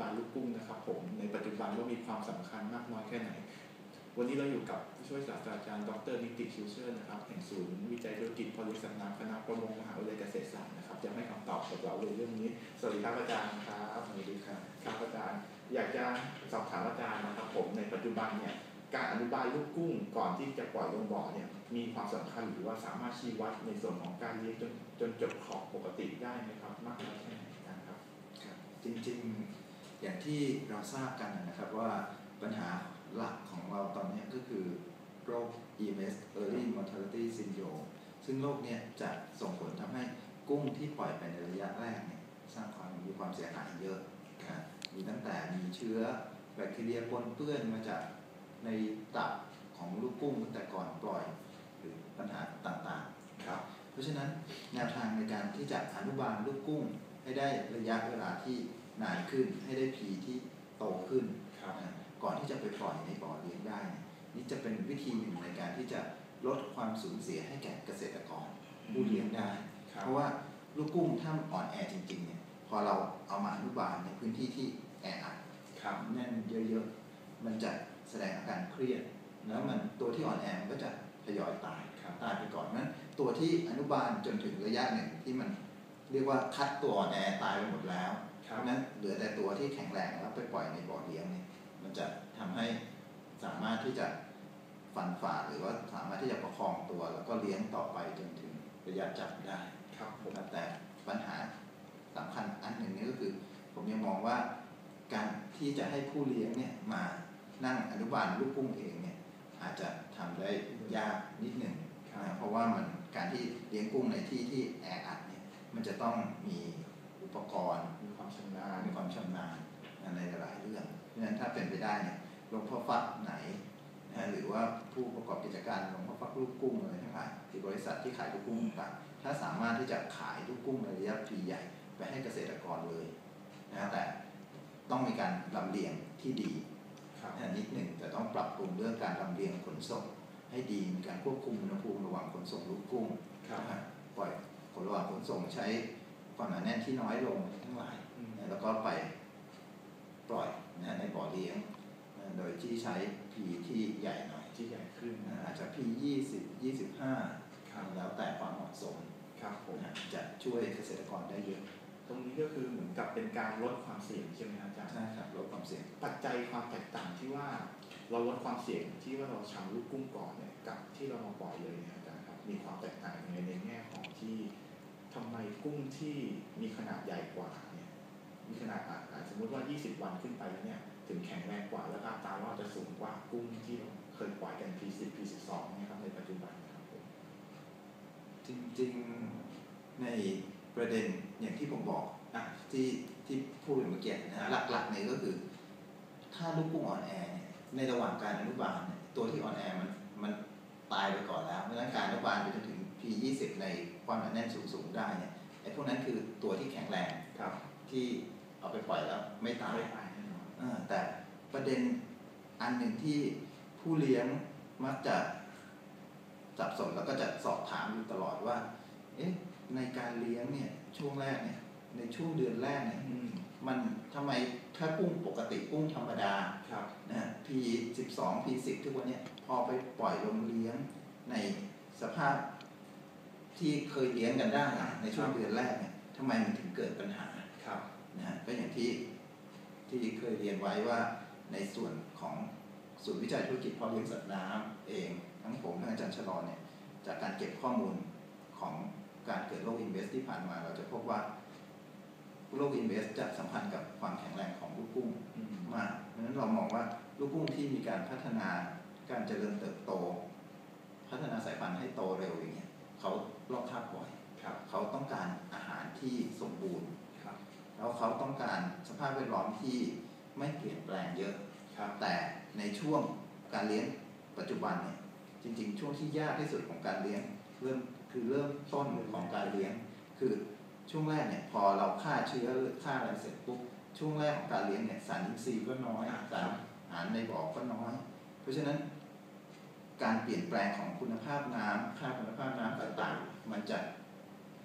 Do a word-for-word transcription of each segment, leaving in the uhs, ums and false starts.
ลลูกกุ้งนะครับผมในปัจจุบันว่ามีความสำคัญมากน้อยแค่ไหนวันนี้เราอยู่กับผู้ช่วยศาสตราจารย์ดรนิติชิวเชอร์นะครับแห่งศูนย์วิจัยธุรกิจพอลิสันน้ำคณะประมงมหาวิทยาลัยเกษตรศาสตร์นะครับจะให้คำตอบกับเราเรื่องนี้สวัสดีครับอาจารย์ครับสวัสดีครับครับอาจารย์อยากจะสอบถามอาจารย์นะครับผมในปัจจุบันเนี่ยการอนุบาลลูกกุ้งก่อนที่จะปล่อยลงบ่อเนี่ยมีความสำคัญหรือว่าสามารถชี้วัดในส่วนของการเลี้ยงจนจนจบขอบปกติได้ไหมครับมากน้อยแค่ไหนครับครับจริงๆอย่างที่เราทราบกันนะครับว่าปัญหาหลักของเราตอนนี้ก็คือโรค อี เอ็ม เอส Early Mortality Syndrome ซึ่งโรคนี้จะส่งผลทำให้กุ้งที่ปล่อยไปในระยะแรกเนี่ยสร้างความมีความเสียหายเยอะนะมีตั้งแต่มีเชื้อแบคทีเรียปนเปื้อนมาจากในตับของลูกกุ้งตั้งแต่ก่อนปล่อยหรือปัญหาต่างๆครับเพราะฉะนั้นแนวทางในการที่จะอนุบาลลูกกุ้งให้ได้ระยะเวลาที่นานขึ้นให้ได้พีที่โตขึ้นนะก่อนที่จะไปปล่อยในบ่อเลี้ยงได้นี่จะเป็นวิธีหนึ่งในการที่จะลดความสูญเสียให้แก่เกษตรกรผู้เลี้ยงได้เพราะว่าลูกกุ้งถ้าอ่อนแอจริงๆเนี่ยพอเราเอามาอนุบาลในพื้นที่ที่แออัดแน่นเยอะๆมันจะแสดงอาการเครียดแล้วมันตัวที่อ่อนแอมันก็จะทยอยตายตายไปก่อนนั้นตัวที่อนุบาลจนถึงระยะหนึ่งที่มันเรียกว่าคัดตัวอ่อนแอตายไปหมดแล้วเพราะนั้นเหลือแต่ตัวที่แข็งแรงแล้วไปปล่อยในบ่อเลี้ยงเนี่ยมันจะทำให้สามารถที่จะฟันฝ่าหรือว่าสามารถที่จะประคองตัวแล้วก็เลี้ยงต่อไปจนถึงระยะจับได้ครับแต่ปัญหาสำคัญอันหนึ่งนี่ก็คือผมยังมองว่าการที่จะให้ผู้เลี้ยงเนี่ยมานั่งอนุบาลลูกกุ้งเองเนี่ยอาจจะทำได้ยากนิดหนึ่งนะเพราะว่ามันการที่เลี้ยงกุ้งในที่ที่แออัดเนี่ยมันจะต้องมีอุปกรณ์มีความชำนาญมีความชำนาญในหลายเรื่องเพราะฉะนั้นถ้าเป็นไปได้เนี่ยโรงเพาะฟักไหนนะหรือว่าผู้ประกอบกิจการโรงเพาะฟักลูกกุ้งอะไรทั้งหลายที่บริษัทที่ขายลูกกุ้งต่างถ้าสามารถที่จะขายลูกกุ้งในระยะปีใหญ่ไปให้เกษตรกรเลยนะแต่ต้องมีการลำเลียงที่ดีนิดหนึ่งแต่ต้องปรับปรุงเรื่องการลำเลียงขนส่งให้ดีมีการควบคุมอุณหภูมิระหว่างขนส่งลูกกุ้งปล่อยขนระหว่างขนส่งใช้ความหนาแน่นที่น้อยลงทั้งหลายแล้วก็ไปปล่อยในบ่อเลี้ยงโดยที่ใช้พีที่ใหญ่หน่อยที่ใหญ่ขึ้นอาจจะพียี่สิบยี่สิบห้าแล้วแต่ความเหมาะสมจะช่วยเกษตรกรได้เยอะตรงนี้ก็คือเหมือนกับเป็นการลดความเสี่ยงใช่ไหมอาจารย์ใช่ครับลดความเสี่ยงปัจจัยความแตกต่างที่ว่าเราลดความเสี่ยงที่ว่าเราชำลูกกุ้งก่อนเนี่ยกับที่เรามาปล่อยเลยเนี่ยอาจารย์ครับมีความแตกต่างยังไงในแง่ของที่ทำไมกุ้งที่มีขนาดใหญ่กว่าเนี่ยมีขนาดอ่าสมมติว่ายี่สิบวันขึ้นไปแล้วเนี่ยถึงแข็งแรงกว่าแล้วอัตรารอดจะสูงกว่ากุ้งที่เราเคยปล่อยกัน พี สิบ พี สิบสองเนี่ยครับในปัจจุบันครับผมจริงๆในประเด็นอย่างที่ผมบอกอ่ะที่ที่พูดเมื่อกี้นะหลักๆเนี่ยก็คือถ้าลูกกุ้งอ่อนแอเนี่ยในระหว่างการอนุบาลเนี่ยตัวที่อ่อนแอมันมันตายไปก่อนแล้วเพราะฉะนั้นการอนุบาลไปจนถึง พี ยี่สิบ ในความหนาแน่นสูงๆได้เนี่ยไอ้พวกนั้นคือตัวที่แข็งแรงที่เอาไปปล่อยแล้วไม่ตายแต่ประเด็นอันหนึ่งที่ผู้เลี้ยงมักจะสับสนแล้วก็จะสอบถามอยู่ตลอดว่าเอ๊ะในการเลี้ยงเนี่ยช่วงแรกเนี่ยในช่วงเดือนแรกเนี่ยมันทำไมถ้ากุ้งปกติกุ้งธรรมดานะ พี สิบสอง พี สิบ ทุกวันนี้พอไปปล่อยลงเลี้ยงในสภาพที่เคยเลี้ยงกันได้ในช่วงเดือนแรกเนี่ยทำไมมันถึงเกิดปัญหานะก็อย่างที่ที่เคยเรียนไว้ว่าในส่วนของศูนย์วิจัยธุรกิจเพาะเลี้ยงสัตว์น้ำเองทั้งผมทั้งอาจารย์ชลอนเนี่ยจากการเก็บข้อมูลของการเกิดโรคอินเวสที่ผ่านมาเราจะพบว่าโรคอินเวสจะสัมพันธ์กับความแข็งแรงของลูกกุ้งมากเพราะฉะนั้นเรามองว่าลูกกุ้งที่มีการพัฒนาการเจริญเติบโตพัฒนาสายพันธุ์ให้โตเร็วอย่างเงี้ยเขาลอกคราบบ่อยเขาต้องการอาหารที่สมบูรณ์แล้วเขาต้องการสภาพแวดล้อมที่ไม่เปลี่ยนแปลงเยอะแต่ในช่วงการเลี้ยงปัจจุบันเนี่ยจริงๆช่วงที่ยากที่สุดของการเลี้ยงเริ่มคือเริ่มต้นของการเลี้ยงคือช่วงแรกเนี่ยพอเราฆ่าเชื้อฆ่าอะไรเสร็จปุ๊บช่วงแรกของการเลี้ยงเนี่ยสารอินทรีย์ก็น้อยสารอาหารในบ่อก็น้อยเพราะฉะนั้นการเปลี่ยนแปลงของคุณภาพน้ำค่าคุณภาพน้ำต่างๆมันจะ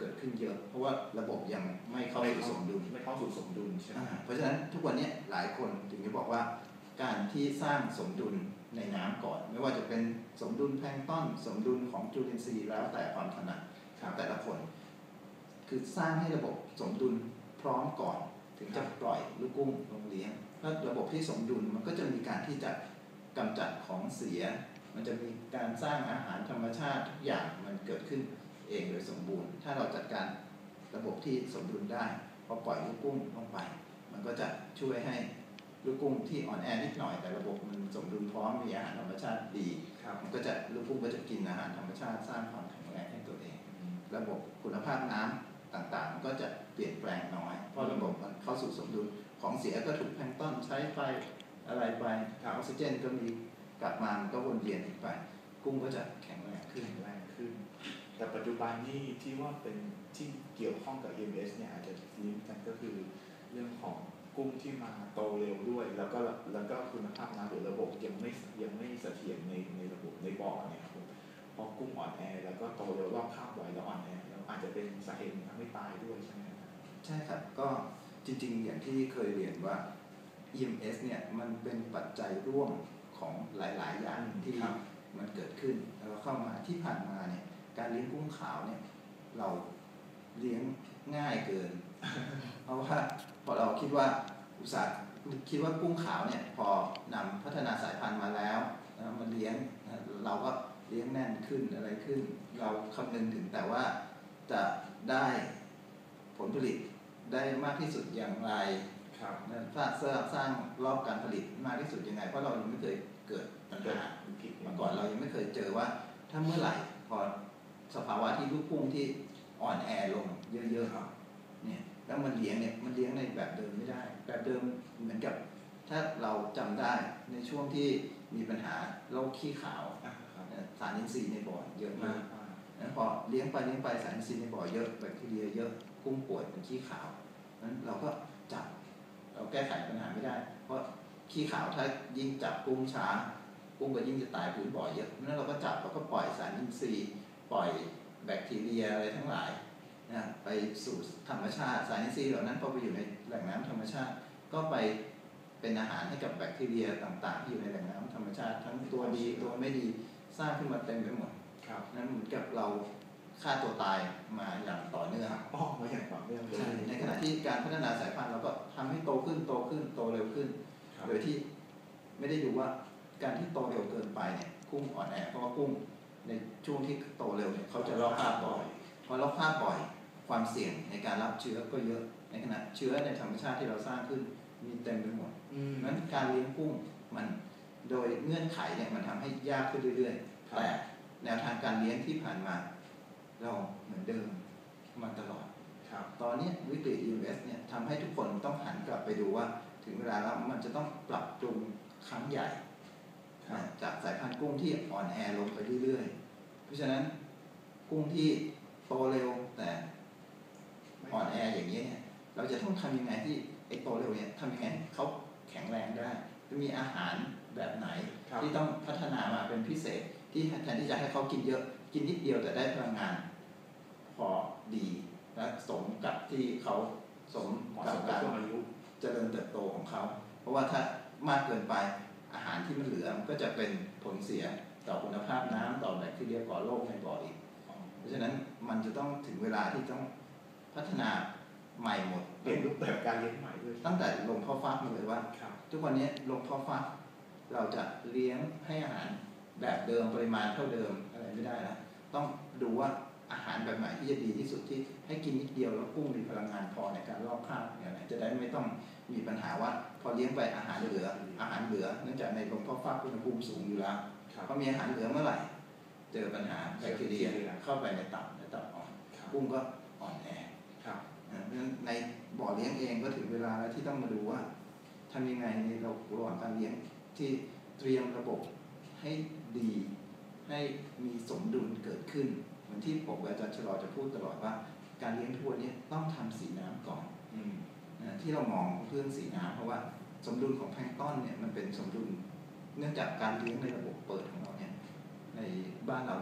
เกิดขึ้นเยอะเพราะว่าระบบยังไม่เข้าสู่สมดุลไม่เข้าสู่สมดุลใช่ไหมเพราะฉะนั้นทุกวันนี้หลายคนถึงจะบอกว่าการที่สร้างสมดุลในน้ำก่อนไม่ว่าจะเป็นสมดุลแพลงก์ต้นสมดุลของจุลินทรีย์แล้วแต่ความถนัดแต่ละคนคือสร้างให้ระบบสมดุลพร้อมก่อนถึงจะปล่อยลูกกุ้งลงเลี้ยงถ้าระบบที่สมดุลมันก็จะมีการที่จะกำจัดของเสียมันจะมีการสร้างอาหารธรรมชาติทุกอย่างมันเกิดขึ้นเองโดยสมบูรณ์ถ้าเราจัดการระบบที่สมดุลได้พอปล่อยลูกกุ้งลงไปมันก็จะช่วยให้ลูกกุ้งที่อ่อนแอนิดหน่อยแต่ระบบมันสมดุลพร้อมมีอาหารธรรมชาติดีมันก็จะลูกกุ้งก็จะกินอาหารธรรมชาติสร้างความแข็งแรงให้ตัวเองระบบคุณภาพน้ำต่างๆมันก็จะเปลี่ยนแปลงน้อยเพราะระบบมันเข้าสู่สมดุลของเสียก็ถูกแพลงก์ต้นใช้ไปอะไรไปออกซิเจนก็มีกลับมามันก็วนเวียนไปกุ้งก็จะแข็งแรงขึ้นแรงขึ้นแต่ปัจจุบันนี่ที่ว่าเป็นที่เกี่ยวข้องกับ อี เอ็ม เอส เนี่ยอาจจะลิงก์กันก็คือเรื่องของกุ้งที่มาโตเร็วด้วยแล้วก็แล้วก็คุณภาพน้ำหรือระบบยังไม่ยังไม่เสถียรในในระบบในบ่อเนี่ยครับพอกุ้งอ่อนแอแล้วก็โตเร็วรอบข้ามไวแล้วอ่อนแอแล้วอาจจะเป็นสาเหตุทำให้ตายด้วยใช่ไหมครับใช่ครับก็จริงๆอย่างที่เคยเรียนว่า อี เอ็ม เอส เนี่ยมันเป็นปัจจัยร่วมของหลายๆอย่างที่มันเกิดขึ้นแล้วเข้ามาที่ผ่านมาเนี่ยการเลี้ยงกุ้งขาวเนี่ยเราเลี้ยงง่ายเกิน เพราะว่าพอเราคิดว่าอุตสาหคิดว่ากุ้งขาวเนี่ยพอนำพัฒนาสายพันธุ์มาแล้วนะมันเลี้ยงเราก็เลี้ยงแน่นขึ้นอะไรขึ้นเราคำนึงถึงแต่ว่าจะได้ผลผลิตได้มากที่สุดอย่างไรสร้างสร้างรอบการผลิตมากที่สุดยังไงเพราะเรายังไม่เคยเกิดปัญหามาก่อนเรายังไม่เคยเจอว่าถ้าเมื่อไหร่พอสภาวะที่ลูกกุ้งที่อ่อนแอลงเยอะๆเนี่ยแล้วมันเลี้ยงเนี่ยมันเลี้ยงในแบบเดิมไม่ได้แบบเดิมเหมือนกับถ้าเราจำได้ในช่วงที่มีปัญหาโรคขี้ขาวสารอินทรีย์ในบ่อเยอะมากนั้นพอเลี้ยงไปเลี้ยงไปสารอินทรีย์ในบ่อเยอะแบคทีเรียเยอะกุ้งป่วยเป็นขี้ขาวนั้นเราก็จับเราแก้ไขปัญหาไม่ได้เพราะขี้ขาวถ้ายิ่งจับกุ้งช้ากุ้งก็ยิ่งจะตายพื้นบ่อเยอะนั้นเราก็จับเราก็ปล่อยสารอินทรีย์ปล่อยแบคทีเรียอะไรทั้งหลายนะไปสู่ธรรมชาติสารอินทรีย์เหล่านั้นพอไปอยู่ในแหล่งน้ำธรรมชาติก็ไปเป็นอาหารให้กับแบคทีเรียต่างๆที่อยู่ในแหล่งน้ำธรรมชาติทั้งตัวดีตัวไม่ดีสร้างขึ้นมาเต็มไปหมดนั้นเหมือนกับเราฆ่าตัวตายมาอย่างต่อเนื่องอ๋อมาอย่างต่อเนื่องเลยในขณะที่การพัฒนาสายพันธุ์เราก็ทำให้โตขึ้นโตขึ้นโตเร็วขึ้นโดยที่ไม่ได้ดูว่าการที่โตเร็วเกินไปเนี่ยกุ้งอ่อนแอเพราะว่ากุ้งในช่วงที่โตเร็วเนี่ยเขาจะลอกคราบบ่อยพอลอกคราบบ่อยความเสี่ยงในการรับเชื้อก็เยอะในขณะเชื้อในธรรมชาติที่เราสร้างขึ้นมีเต็มไปหมดนั้นการเลี้ยงกุ้งมันโดยเงื่อนไขเนี่ยมันทำให้ยากขึ้นเรื่อยๆแต่แนวทางการเลี้ยงที่ผ่านมาเราเหมือนเดิมมาตลอดตอนนี้วิกฤต อี เอ็ม เอส เนี่ยทำให้ทุกคนต้องหันกลับไปดูว่าถึงเวลาแล้วมันจะต้องปรับปรุงครั้งใหญ่จากสายพันธุ์กุ้งที่อ่อนแอลงไปเรื่อยๆเพราะฉะนั้นกุ้งที่โตเร็วแต่อ่อนแออย่างนี้เนี่ยเราจะต้องทำยังไงที่ไอ้โตเร็วเนี่ยทำยังไงเขาแข็งแรงได้จะมีอาหารแบบไหนที่ต้องพัฒนามาเป็นพิเศษที่แทนที่จะให้เขากินเยอะกินนิดเดียวแต่ได้พลังงานพอดีและสมกับที่เขาสมกับการเจริญเติบโตของเขาเพราะว่าถ้ามากเกินไปอาหารที่มันเหลือมันก็จะเป็นผลเสียต่อคุณภาพน้ำต่อแบคทีเรียก่อโรคในบ่ออีกเพราะฉะนั้นมันจะต้องถึงเวลาที่ต้องพัฒนาใหม่หมดเปลี่ยนรูปแบบการเลี้ยงใหม่ด้วยตั้งแต่ลงพ่อฟักมาเลยว่าทุกวันนี้ลงพ่อฟักเราจะเลี้ยงให้อาหารแบบเดิมปริมาณเท่าเดิมอะไรไม่ได้แล้วต้องดูว่าอาหารแบบไหนที่จะดีที่สุดที่ให้กินนิดเดียวแล้วกุ้งมีพลังงานพอในการลอกคราบอย่างไรจะได้ไม่ต้องมีปัญหาว่าพอเลี้ยงไปอาหารเหลืออาหารเหลือเนื่องจากในลงพ่อฟักอุณหภูมิสูงอยู่แล้วพอมีอาหารเหลือเมื่อไหร่เจอปัญหาแบคทีเรียเข้าไปในตับในตับอ่อนกุ้งก็อ่อนแอเพราะฉะนั้นในบ่อเลี้ยงเองก็ถึงเวลาแล้วที่ต้องมาดูว่าทำยังไงในระหว่างการเลี้ยงที่เตรียมระบบให้ดีให้มีสมดุลเกิดขึ้นเหมือนที่ผมอาจารย์ชลอจะพูดตลอดว่าการเลี้ยงทั่วนี้ต้องทำสีน้ำก่อนนะที่เรามองเรื่องสีน้ำเพราะว่าสมดุลของแพลงก์ต้นเนี่ยมันเป็นสมดุลเนื่องจากการเลี้ยงในระบบเปิดของเราเนี่ยในบ้านเราเนี่ยแพ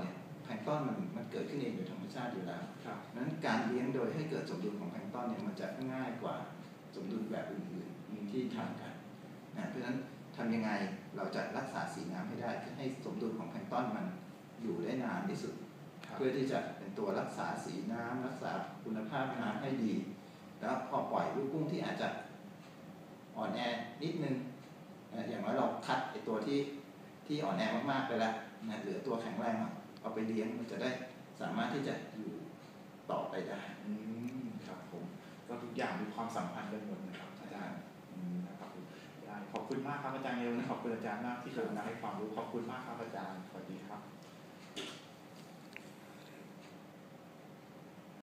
ลงก์ต้นมันมันเกิดขึ้นเองโดยธรรมชาติอยู่แล้วครับนั้นการเลี้ยงโดยให้เกิดสมดุลของแพลงก์ต้นเนี่ยมันจะง่ายกว่าสมดุลแบบอื่นๆที่ทำกันนะเพราะฉะนั้นทำยังไงเราจะรักษาสีน้ำให้ได้ให้สมดุลของแพลงก์ต้นมันอยู่ได้นานที่สุดเพื่อที่จะเป็นตัวรักษาสีน้ำรักษาคุณภาพน้ำให้ดีแล้วพอปล่อยลูกกุ้งที่อาจจะอ่อนแอนิดนึงนะอย่างน้อยเราคัดไอตัวที่ที่อ่อนแอมากๆไปแล้วนะเหลือตัวแข็งแรงเอาไปเลี้ยงมันจะได้สามารถที่จะอยู่ต่อไปได้อืมครับผมก็ทุกอย่างมีความสัมพันธ์กันหมดนะครับอาจารย์อืมนะครับผมได้ขอบคุณมากครับอาจารย์เอลนะขอบคุณอาจารย์มากที่กรุณาให้ความรู้ขอบคุณมากครับอาจารย์สวัสดีครับ